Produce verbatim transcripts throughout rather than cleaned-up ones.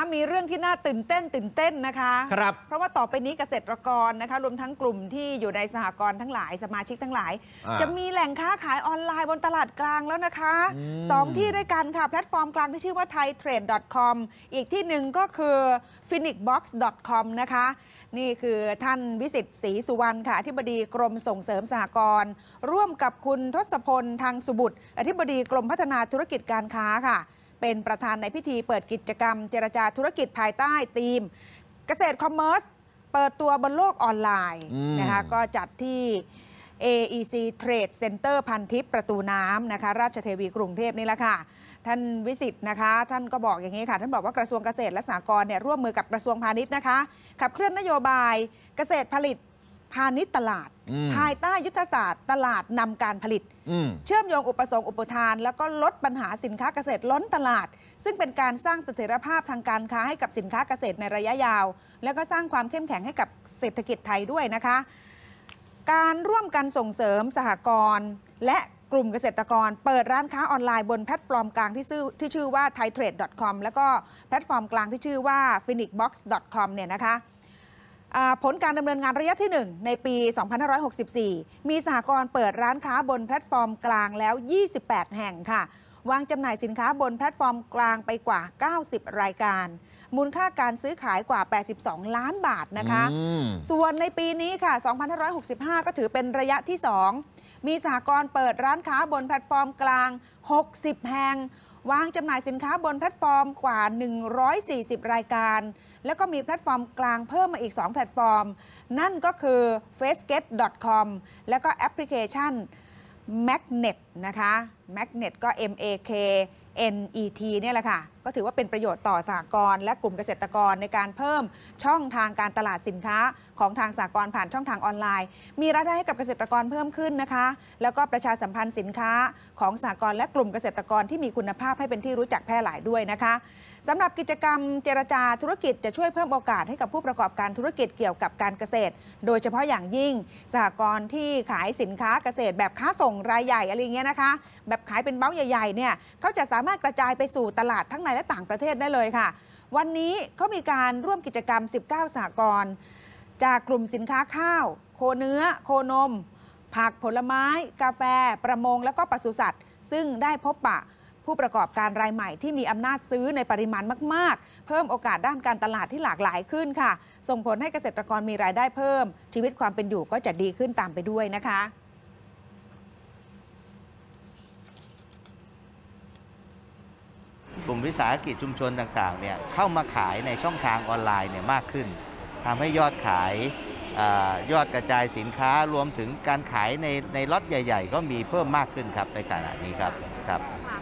มีเรื่องที่น่าตื่นเต้นตื่นเต้นนะคะครับเพราะว่าต่อไปนี้เกษตรกรนะคะรวมทั้งกลุ่มที่อยู่ในสหกรณ์ทั้งหลายสมาชิกทั้งหลายจะมีแหล่งค้าขายออนไลน์บนตลาดกลางแล้วนะคะสองที่ด้วยกันค่ะแพลตฟอร์มกลางที่ชื่อว่า ไทยเทรด ดอท คอม อีกที่หนึ่งก็คือ ฟินิกบ็อกซ์ ดอท คอม นะคะนี่คือท่านวิสิทธิ์ศรีสุวรรณค่ะอธิบดีกรมส่งเสริมสหกรณ์ร่วมกับคุณทศพลทางสุบุตรอธิบดีกรมพัฒนาธุรกิจการค้าค่ะเป็นประธานในพิธีเปิดกิจกรรมเจรจาธุรกิจภายใต้ธีมเกษตรคอมเมอร์สเปิดตัวบนโลกออนไลน์นะคะก็จัดที่ เอ อี ซี Trade Center พันทิพย์ประตูน้ำนะคะราชเทวีกรุงเทพนี่แหละค่ะท่านวิสิทธิ์นะคะท่านก็บอกอย่างนี้ค่ะท่านบอกว่ากระทรวงเกษตรและสหกรณ์เนี่ยร่วมมือกับกระทรวงพาณิชย์นะคะขับเคลื่อนนโยบายเกษตรผลิตพาณิชย์ตลาดภายใต้ยุทธศาสตร์ตลาดนำการผลิตเชื่อมโยงอุปสงค์อุปทานแล้วก็ลดปัญหาสินค้าเกษตรล้นตลาดซึ่งเป็นการสร้างเสถียรภาพทางการค้าให้กับสินค้าเกษตรในระยะยาวแล้วก็สร้างความเข้มแข็งให้กับเศรษฐกิจไทยด้วยนะคะการร่วมกันส่งเสริมสหกรณ์และกลุ่มเกษตรกรเปิดร้านค้าออนไลน์บนแพลตฟอร์มกลางที่ชื่อที่ชื่อว่า ไทยเทรด ดอท คอม แล้วก็แพลตฟอร์มกลางที่ชื่อว่า ฟินิกบ็อกซ์ ดอท คอม เนี่ยนะคะผลการดำเนินงานระยะที่หนึ่งในปี สองพันห้าร้อยหกสิบสี่ มีสหกรณ์เปิดร้านค้าบนแพลตฟอร์มกลางแล้ว ยี่สิบแปด แห่งค่ะวางจำหน่ายสินค้าบนแพลตฟอร์มกลางไปกว่า เก้าสิบ รายการมูลค่าการซื้อขายกว่า แปดสิบสอง ล้านบาทนะคะส่วนในปีนี้ค่ะ สองพันห้าร้อยหกสิบห้า ก็ถือเป็นระยะที่ สอง มีสหกรณ์เปิดร้านค้าบนแพลตฟอร์มกลาง หกสิบ แห่งวางจำหน่ายสินค้าบนแพลตฟอร์มกว่า หนึ่งร้อยสี่สิบ รายการแล้วก็มีแพลตฟอร์มกลางเพิ่มมาอีก สอง แพลตฟอร์มนั่นก็คือ เฟซเก็ต ดอท คอม แล้วก็แอปพลิเคชัน แมกเน็ต นะคะ แมกเน็ต ก็ เอ็ม เอ เค เอ็น อี ที เนี่ยแหละค่ะก็ถือว่าเป็นประโยชน์ต่อสหกรณ์และกลุ่มเกษตรกรในการเพิ่มช่องทางการตลาดสินค้าของทางสหกรณ์ผ่านช่องทางออนไลน์มีรายได้ให้กับเกษตรกรเพิ่มขึ้นนะคะแล้วก็ประชาสัมพันธ์สินค้าของสหกรณ์และกลุ่มเกษตรกรที่มีคุณภาพให้เป็นที่รู้จักแพร่หลายด้วยนะคะสำหรับกิจกรรมเจรจาธุรกิจจะช่วยเพิ่มโอกาสให้กับผู้ประกอบการธุรกิจเกี่ยวกับการเกษตรโดยเฉพาะอย่างยิ่งสหกรณ์ที่ขายสินค้าเกษตรแบบค้าส่งรายใหญ่อะไรเงี้ยนะคะแบบขายเป็นเบ้าใหญ่ๆเนี่ยเขาจะสามารถกระจายไปสู่ตลาดทั้งในและต่างประเทศได้เลยค่ะวันนี้เขามีการร่วมกิจกรรมสิบเก้าสหกรณ์จากกลุ่มสินค้าข้าวโคเนื้อโคนมผักผลไม้กาแฟประมงและก็ปศุสัตว์ซึ่งได้พบปะผู้ประกอบการรายใหม่ที่มีอำนาจซื้อในปริมาณมากๆเพิ่มโอกาสด้านการตลาดที่หลากหลายขึ้นค่ะส่งผลให้เกษตรกรมีรายได้เพิ่มชีวิตความเป็นอยู่ก็จะดีขึ้นตามไปด้วยนะคะกลุ่มวิสาหกิจชุมชนต่างๆเนี่ยเข้ามาขายในช่องทางออนไลน์เนี่ยมากขึ้นทำให้ยอดขายยอดกระจายสินค้ารวมถึงการขายในในล็อตใหญ่ๆก็มีเพิ่มมากขึ้นครับในขณะนี้ครับครับ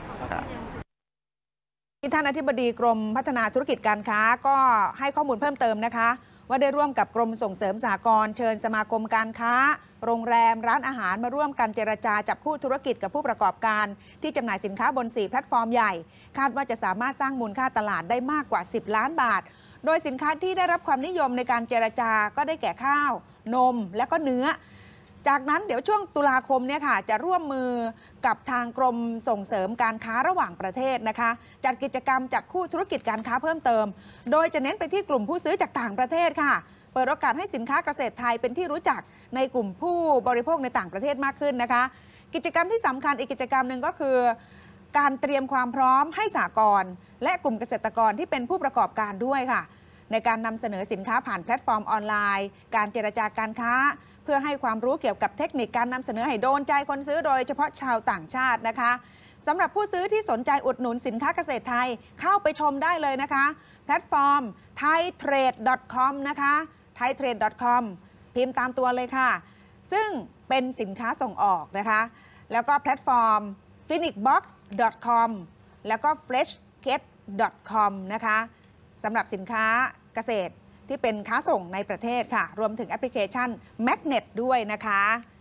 ท่านอธิบดีกรมพัฒนาธุรกิจการค้าก็ให้ข้อมูลเพิ่มเติมนะคะว่าได้ร่วมกับกรมส่งเสริมสหกรณ์เชิญสมาคมการค้าโรงแรมร้านอาหารมาร่วมกันเจรจาจับคู่ธุรกิจกับผู้ประกอบการที่จำหน่ายสินค้าบนสี่แพลตฟอร์มใหญ่คาดว่าจะสามารถสร้างมูลค่าตลาดได้มากกว่าสิบล้านบาทโดยสินค้าที่ได้รับความนิยมในการเจรจาก็ได้แก่ข้าวนมและก็เนื้อจากนั้นเดี๋ยวช่วงตุลาคมเนี่ยค่ะจะร่วมมือกับทางกรมส่งเสริมการค้าระหว่างประเทศนะคะจัดกิจกรรมจับคู่ธุรกิจการค้าเพิ่มเติมโดยจะเน้นไปที่กลุ่มผู้ซื้อจากต่างประเทศค่ะเปิดโอกาสให้สินค้าเกษตรไทยเป็นที่รู้จักในกลุ่มผู้บริโภคในต่างประเทศมากขึ้นนะคะกิจกรรมที่สำคัญอีกกิจกรรมหนึ่งก็คือการเตรียมความพร้อมให้สหกรณ์และกลุ่มเกษตรกรที่เป็นผู้ประกอบการด้วยค่ะในการนำเสนอสินค้าผ่านแพลตฟอร์มออนไลน์การเจรจาการค้าเพื่อให้ความรู้เกี่ยวกับเทคนิคการนำเสนอให้โดนใจคนซื้อโดยเฉพาะชาวต่างชาตินะคะสำหรับผู้ซื้อที่สนใจอุดหนุนสินค้าเกษตรไทยเข้าไปชมได้เลยนะคะแพลตฟอร์ม ไทยเทรด ดอท คอม นะคะ ไทยเทรด ดอท คอม พิมพ์ตามตัวเลยค่ะซึ่งเป็นสินค้าส่งออกนะคะแล้วก็แพลตฟอร์ม ฟินิกบ็อกซ์ ดอท คอม แล้วก็ เฟรชเก็ต ดอท คอม นะคะสำหรับสินค้าเกษตรที่เป็นค้าส่งในประเทศค่ะรวมถึงแอปพลิเคชัน แมกเน็ต ด้วยนะคะ